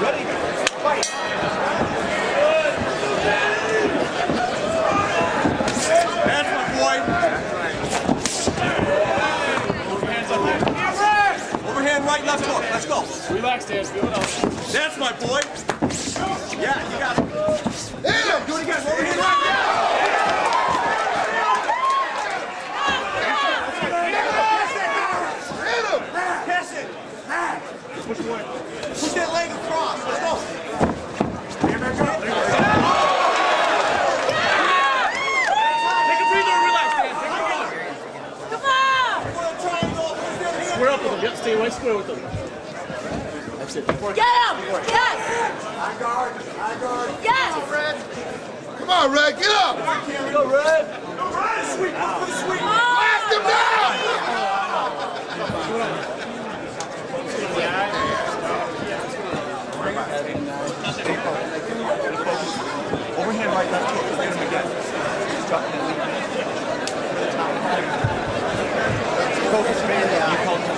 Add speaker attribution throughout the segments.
Speaker 1: Ready? Fight. That's my boy. Overhand right, left hook. Let's go.
Speaker 2: Relax, Dan. Feel it out.
Speaker 1: That's my boy. Yeah, you got it. Damn, do it again. Overhand right. Push that leg across. Let's go. Take a breather and relax, Dan. Take a breather. Come on. Square up with him. Yep, stay right square with him. That's it.
Speaker 3: Get him! Yes!
Speaker 4: High guard. High guard.
Speaker 3: Yes!
Speaker 4: Come on, Red. Get up.
Speaker 1: Go, Red. Go, Red. Sweep. Go, sweep.
Speaker 4: Blast him down.
Speaker 1: Overhand right, left hook. Hit him again. Drop him. Focus, man. You call him.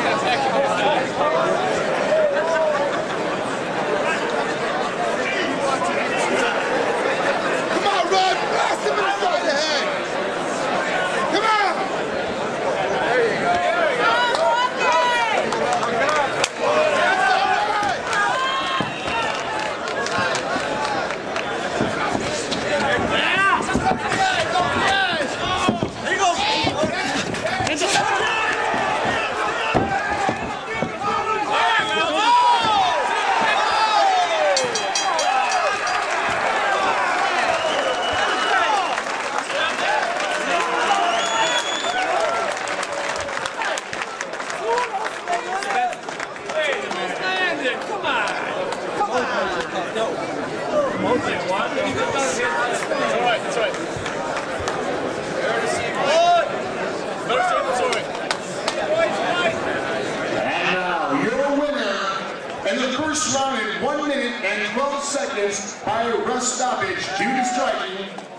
Speaker 4: Come on, Red. Blast him inside the head. Come on. There you go. First round in 1 minute and 12 seconds by Lasavage due to striking.